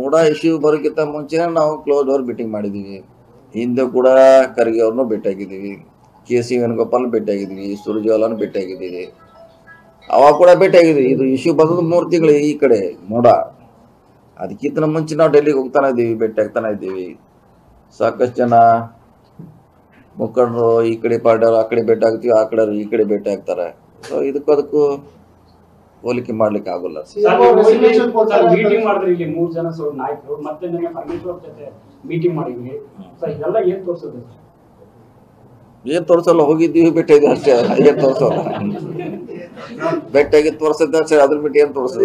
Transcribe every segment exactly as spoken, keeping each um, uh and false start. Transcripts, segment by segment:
MUDA issue ಬರೋಕ್ಕಿಂತ ಮುಂಚೆ ನಾವು ಕ್ಲೋಸ್ ಡೋರ್ ಮೀಟಿಂಗ್ ಮಾಡಿದ್ದೀವಿ. ಹಿಂದೆ ಕೂಡ ಖರ್ಗೆ ಅವ್ರನ್ನೂ ಭೇಟಿಯಾಗಿದ್ದೀವಿ, ಕೆ ಸಿ ವೇಣುಗೋಪಾಲ್ ಭೇಟಿಯಾಗಿದ್ದೀವಿ, ಸುರ್ಜೇವಾಲಾನು ಭೇಟಿಯಾಗಿದ್ದೀವಿ. ಅವಾಗ ಕೂಡ ಭೇಟಿಯಾಗಿದ್ದೀವಿ. ಇದು ಇಶ್ಯೂ ಬಂದದ್ದು ಮೂರು ತಿಂಗಳು ಈ ಕಡೆ ಮೂಡಾ. ಅದಕ್ಕಿಂತ ಮುಂಚೆ ನಾವು ಡೆಲ್ಲಿಗೆ ಹೋಗ್ತಾನೆ ಇದ್ದೀವಿ, ಭೇಟಿ ಆಗ್ತಾನೆ ಇದ್ದೀವಿ. ಸಾಕಷ್ಟು ಜನ ಮುಖಂಡರು ಈ ಕಡೆ ಪಾರ್ಟಿಯವರು ಆ ಕಡೆ ಭೇಟಿ ಆಗ್ತೀವಿ, ಆ ಕಡೆ ಈ ಕಡೆ ಭೇಟಿ ಆಗ್ತಾರೆ. ಸೊ ಇದಕ್ಕೂ ಅದಕ್ಕೂ ಹೋಲಿಕೆ ಮಾಡ್ಲಿಕ್ಕೆ ಆಗೋಲ್ಲ. ಮೀಟಿಂಗ್ ಮಾಡಿದ್ರೆ ಇಲ್ಲಿ ಮೂರು ಜನ ನಾಯಕರು ಮತ್ತೆ ನಿನ್ನೆ ಪರಮೇಶ್ವರ್ ಜೊತೆ ಮೀಟಿಂಗ್ ಮಾಡಿದ್ವಿ. ಇದೆಲ್ಲ ಏನ್ ತೋರಿಸೋದು? ಏನ್ ತೋರ್ಸಲ್ಲ, ಹೋಗಿದ್ದೀವಿ ಭೇಟಿಯಾಗಿ ಅಷ್ಟೇ, ಏನ್ ತೋರ್ಸಲ್ಲ. ಭೇಟಿಯಾಗಿ ತೋರ್ಸದ ಅಷ್ಟೇ, ಅದ್ರ ಬಿಟ್ಟು ಏನ್ ತೋರ್ಸೋದು?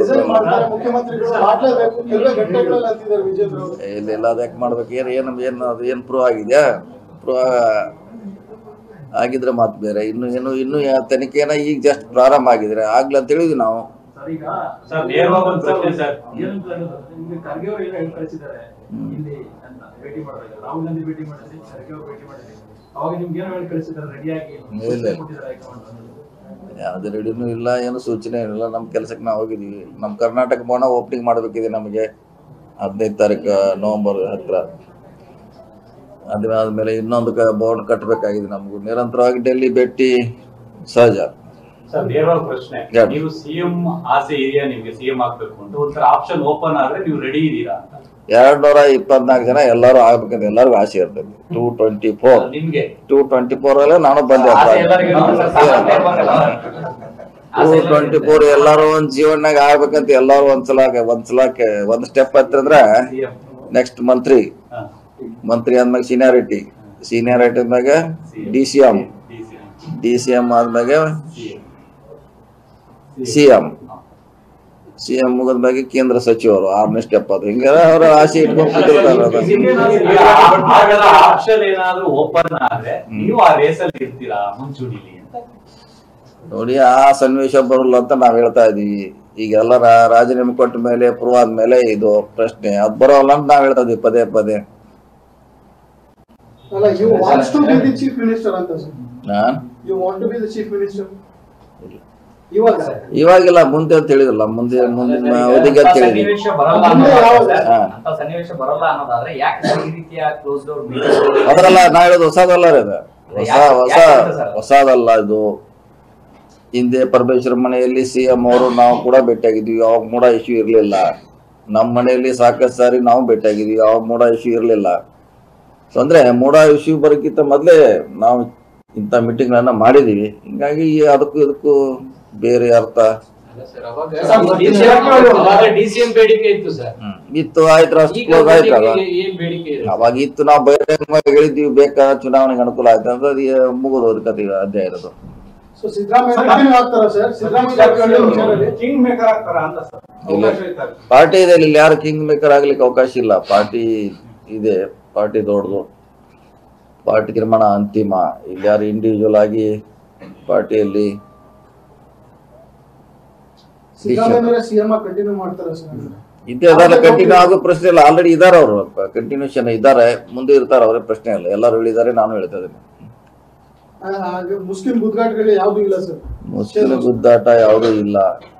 ಇಲ್ಲ ಇಲ್ಲ, ಅದ್ ಯಾಕೆ ಮಾಡ್ಬೇಕು? ಏನ್ ಏನ್ ಏನ್ ಅದು ಏನ್ ಪ್ರೂವ್ ಆಗಿದ್ಯಾ? ಪ್ರೂವ್ ಆಗಿದ್ರೆ ಮಾತು ಬೇರೆ. ಇನ್ನು ಏನು ಇನ್ನು ತನಿಖೆನ ಈಗ ಜಸ್ಟ್ ಪ್ರಾರಂಭ ಆಗಿದ್ರೆ ಆಗ್ಲಿ ಅಂತ ಹೇಳಿದ್ವಿ ನಾವು. ಯಾವ್ದು ರೆಡಿನೂ ಇಲ್ಲ, ಏನು ಸೂಚನೆ ಇಲ್ಲ. ನಮ್ಮ ಕೆಲ್ಸಕ್ಕೆ ನಾವು ಹೋಗಿದೀವಿ. ನಮ್ಮ ಕರ್ನಾಟಕ ಭವನ ಓಪನಿಂಗ್ ಮಾಡಬೇಕಿದೆ ನಮಗೆ ಹದಿನೈದು ತಾರೀಕು ನವೆಂಬರ್ ಹತ್ರ. ಅದಾದ್ಮೇಲೆ ಇನ್ನೊಂದು ಭವನ ಕಟ್ಟಬೇಕಾಗಿದೆ ನಮಗೂ. ನಿರಂತರವಾಗಿ ಡೆಲ್ಲಿ ಭೇಟಿ ಸಹಜ. ಸರ್, ನೇರವಾದ ಪ್ರಶ್ನೆ, ನೀವು ಸಿಎಂ ಆಸೆ ಇದೆಯಾ ನಿಮ್ಗೆ? ಸಿಎಂ ಆಗ್ಬೇಕು ಅಂತ ಒಂಥರ ಆಪ್ಷನ್ ಓಪನ್ ಆದ್ರೆ ನೀವು ರೆಡಿ ಇದೀರಾ ಅಂತ? ಎರಡ್ ನೂರ ಇಪ್ಪತ್ನಾಲ್ಕು ಜನ ಎಲ್ಲರೂ ಆಗ್ಬೇಕಂತ ಎಲ್ಲರಿಗೂ ಆಸೆ ಇರ್ತದೆ. ಟೂ ಟ್ವೆಂಟಿ ಫೋರ್ ನಿಮ್ಗೆ ಟೂ ಟ್ವೆಂಟಿ ಫೋರ್ ಅಲ್ಲೇ ನಾನು ಬಂದೆ. ಟೂ ಟ್ವೆಂಟಿ ಫೋರ್ ಎಲ್ಲಾರು ಒಂದ್ ಜೀವನಾಗ ಆಗ್ಬೇಕಂತ ಎಲ್ಲಾರು ಒಂದ್ಸಲ ಒಂದ್ಸಲ ಒಂದ್ ಸ್ಟೆಪ್ ಹತ್ತಿರ ನೆಕ್ಸ್ಟ್ ಮಂತ್ರಿ ಮಂತ್ರಿ ಆದ್ಮ್ಯಾಗ ಸೀನಿಯಾರಿಟಿ ಸೀನಿಯಾರಿಟಿ ಆದ್ಮ್ಯಾಗ D C M D C M ಆದ್ಮ್ಯಾಗ ಸಿ ಎಂ ಸಿ ಎಂ ಮುಗಿದ್ಮ್ಯಾಗ ಕೇಂದ್ರ ಸಚಿವರು ಆರನೇ ಸ್ಟೆಪ್ ಅದು. ಹಿಂಗ ಅವ್ರ ಆಸೆ ಇಟ್ಕೊಂಡು ನೋಡಿ, ಆ ಸನ್ನಿವೇಶ ಬರಲ್ಲ ಅಂತ ನಾವ್ ಹೇಳ್ತಾ ಇದೀವಿ. ಈಗೆಲ್ಲ ರಾಜೀನಾಮೆ ಕೊಟ್ಟ ಮೇಲೆ ಪ್ರೂವ್ ಆದ್ಮೇಲೆ ಇದು ಪ್ರಶ್ನೆ ಅದು ಬರೋಲ್ಲ ಅಂತ ನಾವ್ ಹೇಳ್ತಾ ಇದೀವಿ ಪದೇ ಪದೇ. ಇವಾಗಿಲ್ಲ, ಮುಂದೆ ಅಂತ ಹೇಳಿದ್ರಲ್ಲ, ಮುಂದೆ ಮುಂದಿನ ಅವಧಿಗೆ ಅಂತ ಹೇಳಿದ್ವಿ. ಅದ್ರಲ್ಲ ನಾ ಹೇಳೋದು ಹೊಸದಲ್ಲ ಇದು, ಹೊಸ ಹೊಸ ಹೊಸದಲ್ಲ ಇದು. ಹಿಂದೆ ಪರಮೇಶ್ವರ್ ಮನೆಯಲ್ಲಿ ಸಿ ಎಂ ಅವರು ನಾವು ಕೂಡ ಭೇಟಿಯಾಗಿದ್ವಿ, ಅವಾಗ ಮೂಡ ಇಶ್ಯೂ ಇರ್ಲಿಲ್ಲ. ನಮ್ಮ ಮನೆಯಲ್ಲಿ ಸಾಕಷ್ಟು ಸಾರಿ ನಾವು ಭೇಟಿಯಾಗಿದ್ವಿ, ಅವಾಗ ಮೂಡ ಇಶ್ಯೂ ಇರ್ಲಿಲ್ಲ. ಸೊ ಅಂದ್ರೆ ಮೂಡ ಇಶ್ಯೂ ಬರೋಕ್ಕಿಂತ ಮೊದಲೇ ನಾವು ಇಂಥ ಮೀಟಿಂಗ್ ಗಳನ್ನ ಮಾಡಿದೀವಿ. ಹಿಂಗಾಗಿ ಅದಕ್ಕೂ ಇದಕ್ಕೂ ಬೇರೆ ಅರ್ಥ ಇತ್ತು. ಆಯ್ತು, ಕ್ಲೋಸ್ ಆಯ್ತು. ಅವಾಗ ಇತ್ತು, ನಾವು ಬಹಿರಂಗವಾಗಿ ಹೇಳಿದ್ವಿ ಬೇಕಾ ಚುನಾವಣೆಗೆ ಅನುಕೂಲ ಆಯ್ತು ಅಂತ. ಅದು ಮುಗಿದೋದು ಕತೆ ಅಧ್ಯಾಯ ಇರೋದು. ಪಾರ್ಟಿ ಇದೆ, ಇಲ್ಲಿ ಯಾರು ಕಿಂಗ್ ಮೇಕರ್ ಆಗ್ಲಿಕ್ಕೆ ಅವಕಾಶ ಇಲ್ಲ. ಪಾರ್ಟಿ ಇದೆ, ಪಾರ್ಟಿ ದೊಡ್ಡದು, ಪಾರ್ಟಿ ತೀರ್ಮಾನ ಅಂತಿಮ. ಇಲ್ಲಿ ಯಾರು ಇಂಡಿವಿಜುವಲ್ ಆಗಿ ಪಾರ್ಟಿಯಲ್ಲಿ ಇದೇ ಅದೆಲ್ಲ ಕಂಟಿನ್ಯೂ ಆಗೋ ಪ್ರಶ್ನೆ ಇಲ್ಲ. ಆಲ್ರೆಡಿ ಇದಾರೆ ಅವರು, ಕಂಟಿನ್ಯೂಷನ್ ಇದ್ದಾರೆ, ಮುಂದೆ ಇರ್ತಾರೆ ಅವ್ರಿಗೆ ಪ್ರಶ್ನೆ ಇಲ್ಲ. ಎಲ್ಲರೂ ಹೇಳಿದ್ದಾರೆ, ನಾನು ಹೇಳ್ತಾ ಇದ್ದೀನಿ. ಮುಸ್ಲಿಂ ಗುದ್ದಾಟಗಳು ಯಾವ್ದು ಇಲ್ಲ ಸರ್. ಮುಸ್ಲಿಂ ಗುದ್ದಾಟ ಯಾವುದೂ ಇಲ್ಲ.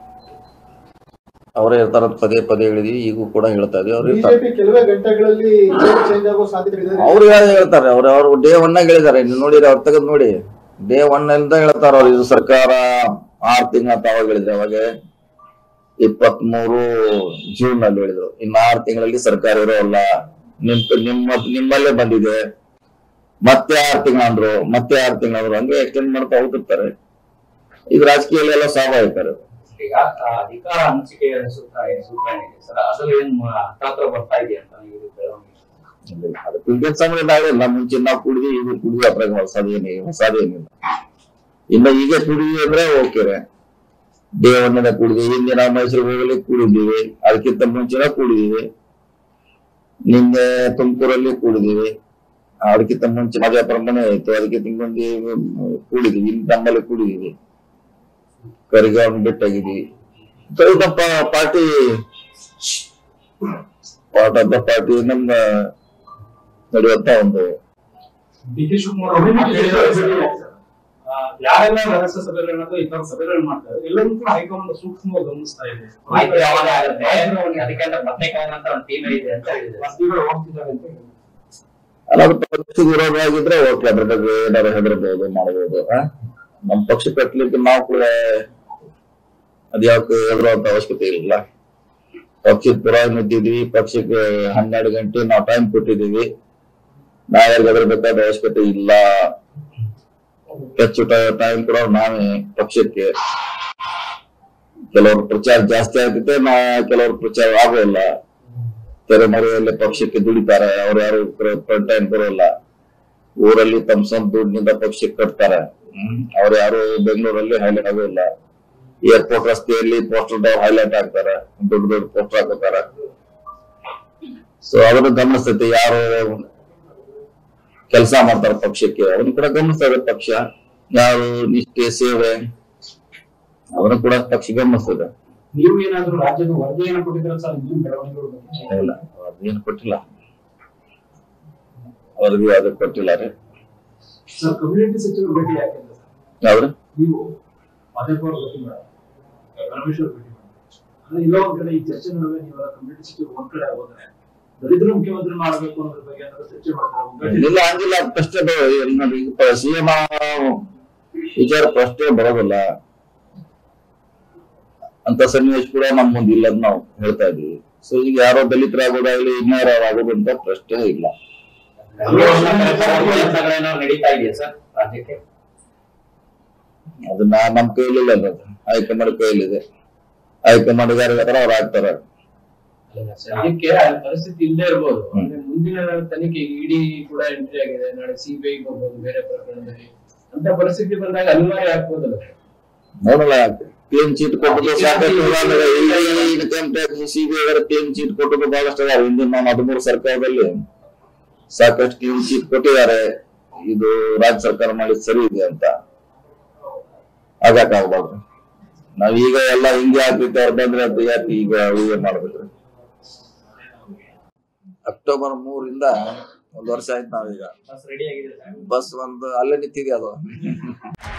ಅವರೇ ಇರ್ತಾರ ಪದೇ ಪದೇ ಹೇಳಿದೀವಿ, ಈಗೂ ಕೂಡ ಹೇಳ್ತಾ ಇದೀವಿ. ಅವ್ರು ಕೆಲವೇ ಗಂಟೆಗಳಲ್ಲಿ ಚೇಂಜ್ ಆಗೋ ಸಾಧ್ಯತೆ ಇದೆ. ಅವ್ರು ಹೇಳ್ತಾರೆ, ಅವ್ರು ಅವ್ರು ಡೇ ಒನ್ ಆಗಿ ಹೇಳಿದ್ದಾರೆ. ನೀವು ನೋಡಿರಿ, ಅವ್ರು ತೆಗೆದು ನೋಡಿ, ಡೇ ಒನ್ ಇಂದ ಹೇಳ್ತಾರ ಅವ್ರು. ಇದು ಸರ್ಕಾರ ಆರು ತಿಂಗಳ ಅಂತ ಅವಾಗ ಹೇಳಿದ್ರೆ, ಅವಾಗ ಇಪ್ಪತ್ತ್ ಮೂರು ಜೂನ್ ನಲ್ಲಿ ಹೇಳಿದ್ರು. ಇನ್ನು ಆರು ತಿಂಗಳಲ್ಲಿ ಸರ್ಕಾರ ಇರೋಲ್ಲ, ನಿಮ್ ನಿಮ್ಮ ನಿಮ್ಮಲ್ಲೇ ಬಂದಿದೆ, ಮತ್ತೆ ಆರು ತಿಂಗಳ ಅಂದ್ರು, ಮತ್ತೆ ಆರು ತಿಂಗಳ ಅಂದ್ರು. ಹಂಗೆ ಎಕ್ಸ್ಟೆಂಡ್ ಮಾಡ್ತಾ ಹೋಗ್ತಿರ್ತಾರೆ. ಇದು ರಾಜಕೀಯದಲ್ಲಿ ಎಲ್ಲ ಸ್ವಾಭಾವಿಕ. ಈಗ ಅಧಿಕಾರ ಹಂಚಿಕೆಯ ಸೂತ್ರ ಸೂತ್ರ ಏನಿದೆ ಸರ್, ಅಸಲು ಏನ್ ಹತ್ತಾತ್ರ ಬರ್ತಾ ಇದೆ ಅಂತ ಇಲ್ಲ. ಮುಂಚೆ ನಾವು ಕುಡಿದ್ವಿ, ಈಗ ಕುಡಿದ್ವಿ, ಅಪ್ರಾಗ ಹೊಸದೇನಿ ಹೊಸದೇನಿಲ್ಲ. ಇನ್ನು ಈಗ ಕುಡಿದ್ವಿ ಅಂದ್ರೆ ಓಕೆ, ಡೇ ಒನ್ ಕುಡಿದ್ವಿ. ಹಿಂದೆ ನಾವು ಮೈಸೂರಿಗೆ ಹೋಗಲಿ ಕುಡಿದೀವಿ, ಅದಕ್ಕಿಂತ ಮುಂಚೆನ ಕುಡಿದೀವಿ. ನಿನ್ನೆ ತುಮಕೂರಲ್ಲಿ ಕುಡಿದೀವಿ, ಅದಕ್ಕಿಂತ ಮುಂಚೆ ಮಜಾಪುರ ಮನೆ ಆಯ್ತು, ಅದಕ್ಕಿಂತ ಮುಂದೆ ಕುಡಿದೀವಿ. ಇಲ್ಲಿ ನಮ್ಮಲ್ಲಿ ಕುಡಿದೀವಿ, ಕರಿಗಾವ್ ಬಿಟ್ಟಾಗಿದ್ದೀವಿ. ಸ್ವಲ್ಪ party part of the party ನಮ್ಮ ನಡೆಯುವಂತ ಒಂದು ಡಿ ಕೆ ಶಿವಕುಮಾರ್ ಯಾರೆಲ್ಲ ರಹಸ್ಯ ಸಭೆಗಳನ್ನ ಅಥವಾ ಇತರ ಸಭೆಗಳನ್ನ ಮಾಡ್ತಾರೆ ಎಲ್ಲರೂ ಕೂಡ ಹೈಕಮಾಂಡ್ ಸೂಕ್ಷ್ಮವಾಗಿ ಗಮನಿಸ್ತಾ ಇದೆ. ಅದಕ್ಕೆ ಮತ್ತೆ ಅಂತ ಒಂದು ಟೀಮ್ ಇದೆ ಅಂತ ಹೇಳಿದ್ರು. ಹೋಗ್ತಿದ್ದಾರೆ ಅಂತ ಹೇಳಿದ್ರು. ಅಲ್ಲ, ಅದು ಪಕ್ಷದ ವಿರೋಧ ಆಗಿದ್ರೆ ಓಕೆ, ಅದ್ರ ಬಗ್ಗೆ ಏನಾರು ಹೆದರ್ಬೋದು, ಮಾಡಬಹುದು. ನಮ್ಮ ಪಕ್ಷ ಕಟ್ಟಲಿಕ್ಕೆ ನಾವು ಕೂಡ ಅದ್ಯಾಕೆ ಹೆದರುವಂತ ಅವಶ್ಯಕತೆ ಇಲ್ಲ. ಪಕ್ಷದ ಪುರಾಣ ಇಟ್ಟಿದೀವಿ, ಪಕ್ಷಕ್ಕೆ ಹನ್ನೆರಡು ಗಂಟೆ ನಾವು ಟೈಮ್ ಕೊಟ್ಟಿದೀವಿ. ನಾವ್ಯಾರಿಗೆ ಹೆದರ್ಬೇಕಾದ ಅವಶ್ಯಕತೆ ಇಲ್ಲ. ಹೆಚ್ಚು ಟೈಮ್ ಕೂಡ ನಾವೇ ಪಕ್ಷಕ್ಕೆ. ಕೆಲವರು ಪ್ರಚಾರ ಜಾಸ್ತಿ ಆಗ್ತೈತೆ, ನಾ ಕೆಲವರು ಪ್ರಚಾರ ಆಗೋಲ್ಲ. ತೆರೆಮರೆಯಲ್ಲಿ ಪಕ್ಷಕ್ಕೆ ದುಡಿತಾರೆ, ಅವ್ರು ಯಾರು ಫ್ರಂಟ್ ಟೈಮ್ ಬರೋಲ್ಲ. ಊರಲ್ಲಿ ತಮ್ಮ ಸ್ವಂತ ದುಡ್ಡಿನಿಂದ ಪಕ್ಷಕ್ಕೆ ಕಟ್ತಾರೆ. ಹ್ಮ್ ಅವ್ರು ಯಾರು ಬೆಂಗಳೂರಲ್ಲಿ ಹೈಲೈಟ್ ಆಗೋಲ್ಲ. ಏರ್ಪೋರ್ಟ್ ರಸ್ತೆಯಲ್ಲಿ ಪೋಸ್ಟರ್ ಹೈಲೈಟ್ ಆಗ್ತಾರೆ, ದೊಡ್ಡ ದೊಡ್ಡ ಪೋಸ್ಟರ್ ಹಾಕೋತಾರ. ಸೊ ಅದನ್ನು ಗಮನಿಸ್ತೈತೆ, ಯಾರು ಕೆಲಸ ಮಾಡ್ತಾರೆ ಪಕ್ಷಕ್ಕೆ ಅವನು ಕೂಡ ಗಮನಿಸ್ತದೆ ಪಕ್ಷ. ಯಾರು ನಿಷ್ಠೆ ಸೇವೆ ಅವನು ಕೂಡ ಪಕ್ಷ ಗಮನಿಸ್ತದೆ. ನೀವು ಏನಾದ್ರು ರಾಜ್ಯದ ವರದಿಯನ್ನು ಕೊಟ್ಟಿದ್ರೆ ಸರ್, ಇನ್ನೂ ಬೆಳವಣಿಗೆಗಳು ಇಲ್ಲ, ಅದೇನು ಕೊಟ್ಟಿಲ್ಲ, ವರದಿ ಅದು ಕೊಟ್ಟಿಲ್ಲ ರೀ. ಸರ್, ಕಮ್ಯುನಿಟಿ ಸಚಿವರು ಭೇಟಿ ಯಾಕಿಲ್ಲ ಸರ್? ಯಾವ್ದು ನೀವು ಮಾದೇಪುರ ಭೇಟಿ ಮಾಡ, ಪರಮೇಶ್ವರ್ ಭೇಟಿ ಮಾಡಿ, ಅಂದ್ರೆ ಇಲ್ಲ ಒಂದ್ ಕಡೆ ಈ ಚರ್ಚೆ ನಡುವೆ ನೀವು ಕಮ್ಯುನಿಟಿ ಸಚಿವರು ಒಂದ್ ಕಡೆ ಆಗೋದ್ರೆ ದಲಿತರ ಮುಖ್ಯಮಂತ್ರಿ ಮಾಡಬೇಕು ಅನ್ನೋದ್ರ ಬಗ್ಗೆ ಏನಾದ್ರು ಚರ್ಚೆ ಮಾಡ್ತಾರೆ? ಇಲ್ಲ, ಹಂಗಿಲ್ಲ. ಪ್ರಶ್ನೆ ನೋಡಿ, ಸಿಎಂ ವಿಚಾರ ಪ್ರಶ್ನೆ ಬರೋದಿಲ್ಲ ಅಂತ ಸನ್ನಿವೇಶ ಕೂಡ ನಮ್ಮ ಮುಂದೆ ಇಲ್ಲ, ನಾವು ಹೇಳ್ತಾ ಇದೀವಿ. ಸೊ ಈಗ ಯಾರೋ ದಲಿತರಾಗೋದಾಗ್ಲಿ ಇನ್ಯಾರ ಆಗೋದು ಅಂತ ಪ್ರಶ್ನೆ ಇಲ್ಲ. ನಡೀತಾ ಇದೆಯಾ ಸರ್ ರಾಜ್ಯಕ್ಕೆ? ಅದನ್ನ ನಮ್ ಕೈಲಿಲ್ಲ, ಅದು ಹೈಕಮಾಂಡ್ ಕೈಲಿದೆ. ಹೈಕಮಾಂಡ್ ಯಾರಿಗಾರ ಅವ್ರು ಆಗ್ತಾರೆ. ಅದಕ್ಕೆ ಪರಿಸ್ಥಿತಿ ಇಲ್ಲೇ ಇರ್ಬೋದು. ಮುಂದಿನ ತನಿಖೆ ಇಡಿ ಕೂಡ ಎಂಟ್ರಿ ಆಗಿದೆ, ನಾಳೆ ಸಿಬಿಐ ಹೋಗ್ಬೋದು ಬೇರೆ ಪ್ರಕರಣದಲ್ಲಿ. ಅಂತ ಪರಿಸ್ಥಿತಿ ಬಂದಾಗ ಅನಿವಾರ್ಯ ಆಗ್ಬೋದಲ್ಲ? ನೋಡಲ್ಲ, ಕ್ಲೀನ್ ಚೀಟ್ ಕೊಟ್ಟದ್ದು ಸಾಕಷ್ಟು income tax CBI clean chit ಕೊಟ್ಟದ್ದು ಬಹಳಷ್ಟು ಅದಾವ. ಹಿಂದಿನ ನಾವು ಹದಿಮೂರು ಸರ್ಕಾರದಲ್ಲಿ ಸಾಕಷ್ಟು ಕ್ಲೀನ್ ಚೀಟ್ ಕೊಟ್ಟಿದ್ದಾರೆ. ಇದು ರಾಜ್ಯ ಸರ್ಕಾರ ಮಾಡಿದ್ ಸರಿ ಇದೆ ಅಂತ ಆಗಕ್ಕಾಗ್ಬಾರ್ದು. ನಾವ್ ಈಗ ಎಲ್ಲ ಹಿಂಗೆ ಆಗ್ತೈತೆ, ಅವ್ರು ಬಂದ್ರೆ ಅದು ಯಾಕೆ ಈಗ ಈಗ ಮಾಡ್ಬೇಕ್ರಿ. ಅಕ್ಟೋಬರ್ ಮೂರಿಂದ ಒಂದ್ ವರ್ಷ ಆಯ್ತು ನಾವೀಗ. ರೆಡಿ ಆಗಿದೆ ಬಸ್ ಒಂದು ಅಲ್ಲೇ ನಿಂತಿದೆ ಅದು.